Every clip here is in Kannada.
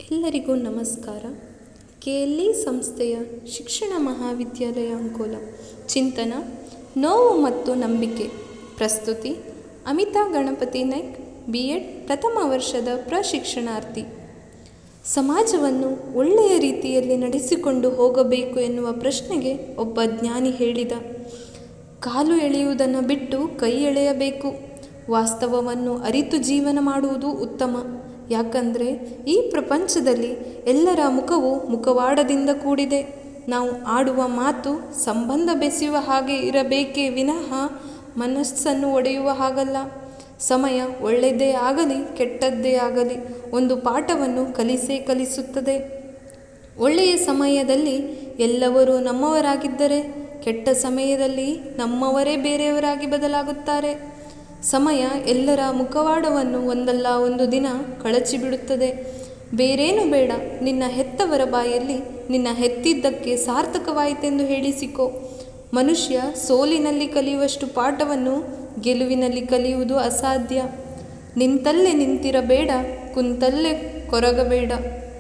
ಎಲ್ಲರಿಗೂ ನಮಸ್ಕಾರ. KLE ಸಂಸ್ಥೆಯ ಶಿಕ್ಷಣ ಮಹಾವಿದ್ಯಾಲಯ ಅಂಕೋಲ ಚಿಂತನ ನೋವು ಮತ್ತು ನಂಬಿಕೆ. ಪ್ರಸ್ತುತಿ ಅಮಿತಾ ಗಣಪತಿ ನಾಯ್ಕ್, B.Ed ಪ್ರಥಮ ವರ್ಷದ ಪ್ರಶಿಕ್ಷಣಾರ್ಥಿ. ಸಮಾಜವನ್ನು ಒಳ್ಳೆಯ ರೀತಿಯಲ್ಲಿ ನಡೆಸಿಕೊಂಡು ಹೋಗಬೇಕು ಎನ್ನುವ ಪ್ರಶ್ನೆಗೆ ಒಬ್ಬ ಜ್ಞಾನಿ ಹೇಳಿದ, ಕಾಲು ಎಳೆಯುವುದನ್ನು ಬಿಟ್ಟು ಕೈ ಎಳೆಯಬೇಕು. ವಾಸ್ತವವನ್ನು ಅರಿತು ಜೀವನ ಮಾಡುವುದು ಉತ್ತಮ. ಯಾಕಂದರೆ ಈ ಪ್ರಪಂಚದಲ್ಲಿ ಎಲ್ಲರ ಮುಖವು ಮುಖವಾಡದಿಂದ ಕೂಡಿದೆ. ನಾವು ಆಡುವ ಮಾತು ಸಂಬಂಧ ಬೆಸೆಯುವ ಹಾಗೆ ಇರಬೇಕೇ ವಿನಃ ಮನಸ್ಸನ್ನು ಒಡೆಯುವ ಹಾಗಲ್ಲ. ಸಮಯ ಒಳ್ಳೆಯದೇ ಆಗಲಿ ಕೆಟ್ಟದ್ದೇ ಆಗಲಿ ಒಂದು ಪಾಠವನ್ನು ಕಲಿಸುತ್ತದೆ. ಒಳ್ಳೆಯ ಸಮಯದಲ್ಲಿ ಎಲ್ಲರೂ ನಮ್ಮವರಾಗಿದ್ದರೆ, ಕೆಟ್ಟ ಸಮಯದಲ್ಲಿ ನಮ್ಮವರೇ ಬೇರೆಯವರಾಗಿ ಬದಲಾಗುತ್ತಾರೆ. ಸಮಯ ಎಲ್ಲರ ಮುಖವಾಡವನ್ನು ಒಂದಲ್ಲ ಒಂದು ದಿನ ಕಳಚಿಬಿಡುತ್ತದೆ. ಬೇರೇನು ಬೇಡ, ನಿನ್ನ ಹೆತ್ತವರ ಬಾಯಲ್ಲಿ ನಿನ್ನ ಹೆತ್ತಿದ್ದಕ್ಕೆ ಸಾರ್ಥಕವಾಯಿತೆಂದು ಹೇಳಿಸಿಕೊ. ಮನುಷ್ಯ ಸೋಲಿನಲ್ಲಿ ಕಲಿಯುವಷ್ಟು ಪಾಠವನ್ನು ಗೆಲುವಿನಲ್ಲಿ ಕಲಿಯುವುದು ಅಸಾಧ್ಯ. ನಿಂತಲ್ಲೇ ನಿಂತಿರಬೇಡ, ಕುಂತಲ್ಲೇ ಕೊರಗಬೇಡ.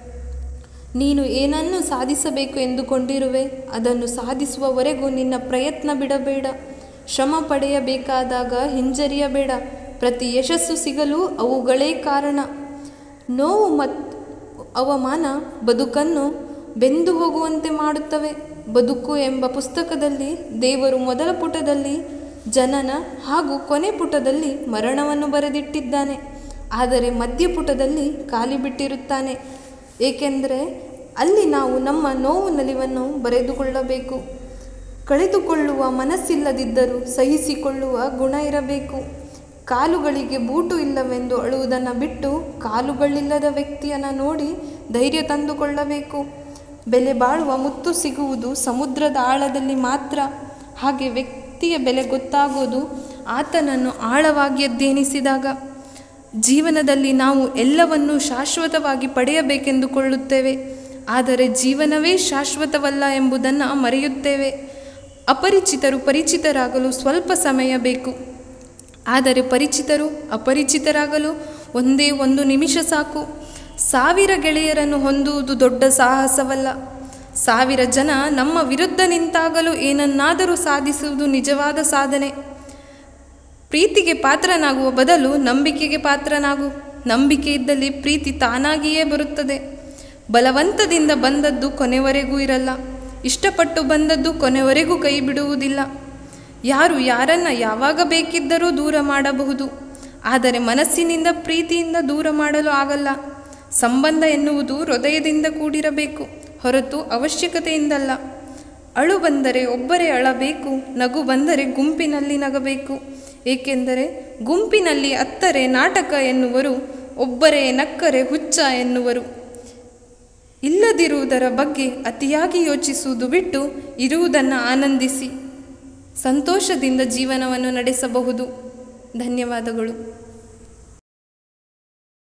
ನೀನು ಏನನ್ನು ಸಾಧಿಸಬೇಕು ಎಂದುಕೊಂಡಿರುವೆ ಅದನ್ನು ಸಾಧಿಸುವವರೆಗೂ ನಿನ್ನ ಪ್ರಯತ್ನ ಬಿಡಬೇಡ. ಶ್ರಮ ಪಡೆಯಬೇಕಾದಾಗ ಹಿಂಜರಿಯಬೇಡ. ಪ್ರತಿ ಯಶಸ್ಸು ಸಿಗಲು ಅವುಗಳೇ ಕಾರಣ. ನೋವು ಮತ್ತು ಅವಮಾನ ಬದುಕನ್ನು ಬೆಂದು ಹೋಗುವಂತೆ ಮಾಡುತ್ತವೆ. ಬದುಕು ಎಂಬ ಪುಸ್ತಕದಲ್ಲಿ ದೇವರು ಮೊದಲ ಪುಟದಲ್ಲಿ ಜನನ ಹಾಗೂ ಕೊನೆ ಪುಟದಲ್ಲಿ ಮರಣವನ್ನು ಬರೆದಿಟ್ಟಿದ್ದಾನೆ. ಆದರೆ ಮಧ್ಯಪುಟದಲ್ಲಿ ಖಾಲಿ ಬಿಟ್ಟಿರುತ್ತಾನೆ. ಏಕೆಂದರೆ ಅಲ್ಲಿ ನಾವು ನಮ್ಮ ನೋವು ನಲಿವನ್ನು ಬರೆದುಕೊಳ್ಳಬೇಕು. ಕಳೆದುಕೊಳ್ಳುವ ಮನಸ್ಸಿಲ್ಲದಿದ್ದರೂ ಸಹಿಸಿಕೊಳ್ಳುವ ಗುಣ ಇರಬೇಕು. ಕಾಲುಗಳಿಗೆ ಬೂಟು ಇಲ್ಲವೆಂದು ಅಳುವುದನ್ನು ಬಿಟ್ಟು ಕಾಲುಗಳಿಲ್ಲದ ವ್ಯಕ್ತಿಯನ್ನು ನೋಡಿ ಧೈರ್ಯ ತಂದುಕೊಳ್ಳಬೇಕು. ಬೆಲೆ ಬಾಳುವ ಮುತ್ತು ಸಿಗುವುದು ಸಮುದ್ರದ ಆಳದಲ್ಲಿ ಮಾತ್ರ. ಹಾಗೆ ವ್ಯಕ್ತಿಯ ಬೆಲೆ ಗೊತ್ತಾಗೋದು ಆತನನ್ನು ಆಳವಾಗಿ ಅಧ್ಯಯನಿಸಿದಾಗ. ಜೀವನದಲ್ಲಿ ನಾವು ಎಲ್ಲವನ್ನೂ ಶಾಶ್ವತವಾಗಿ ಪಡೆಯಬೇಕೆಂದುಕೊಳ್ಳುತ್ತೇವೆ. ಆದರೆ ಜೀವನವೇ ಶಾಶ್ವತವಲ್ಲ ಎಂಬುದನ್ನು ಮರೆಯುತ್ತೇವೆ. ಅಪರಿಚಿತರು ಪರಿಚಿತರಾಗಲು ಸ್ವಲ್ಪ ಸಮಯ ಬೇಕು. ಆದರೆ ಪರಿಚಿತರು ಅಪರಿಚಿತರಾಗಲು ಒಂದೇ ಒಂದು ನಿಮಿಷ ಸಾಕು. 1000 ಗೆಳೆಯರನ್ನು ಹೊಂದುವುದು ದೊಡ್ಡ ಸಾಹಸವಲ್ಲ. 1000 ಜನ ನಮ್ಮ ವಿರುದ್ಧ ನಿಂತಾಗಲೂ ಏನನ್ನಾದರೂ ಸಾಧಿಸುವುದು ನಿಜವಾದ ಸಾಧನೆ. ಪ್ರೀತಿಗೆ ಪಾತ್ರನಾಗುವ ಬದಲು ನಂಬಿಕೆಗೆ ಪಾತ್ರನಾಗು. ನಂಬಿಕೆ ಇದ್ದಲ್ಲಿ ಪ್ರೀತಿ ತಾನಾಗಿಯೇ ಬರುತ್ತದೆ. ಬಲವಂತದಿಂದ ಬಂದದ್ದು ಕೊನೆವರೆಗೂ ಇರಲ್ಲ. ಇಷ್ಟಪಟ್ಟು ಬಂದದ್ದು ಕೊನೆವರೆಗೂ ಕೈ ಬಿಡುವುದಿಲ್ಲ. ಯಾರು ಯಾರನ್ನು ಯಾವಾಗ ಬೇಕಿದ್ದರೂ ದೂರ ಮಾಡಬಹುದು, ಆದರೆ ಮನಸ್ಸಿನಿಂದ ಪ್ರೀತಿಯಿಂದ ದೂರ ಮಾಡಲು ಆಗಲ್ಲ. ಸಂಬಂಧ ಎನ್ನುವುದು ಹೃದಯದಿಂದ ಕೂಡಿರಬೇಕು ಹೊರತು ಅವಶ್ಯಕತೆಯಿಂದಲ್ಲ. ಅಳು ಬಂದರೆ ಒಬ್ಬರೇ ಅಳಬೇಕು, ನಗು ಬಂದರೆ ಗುಂಪಿನಲ್ಲಿ ನಗಬೇಕು. ಏಕೆಂದರೆ ಗುಂಪಿನಲ್ಲಿ ಅತ್ತರೆ ನಾಟಕ ಎನ್ನುವರು, ಒಬ್ಬರೇ ನಕ್ಕರೆ ಹುಚ್ಚ ಎನ್ನುವರು. ಇಲ್ಲದಿರುವುದರ ಬಗ್ಗೆ ಅತಿಯಾಗಿ ಯೋಚಿಸುವುದು ಬಿಟ್ಟು ಇರುವುದನ್ನು ಆನಂದಿಸಿ ಸಂತೋಷದಿಂದ ಜೀವನವನ್ನು ನಡೆಸಬಹುದು. ಧನ್ಯವಾದಗಳು.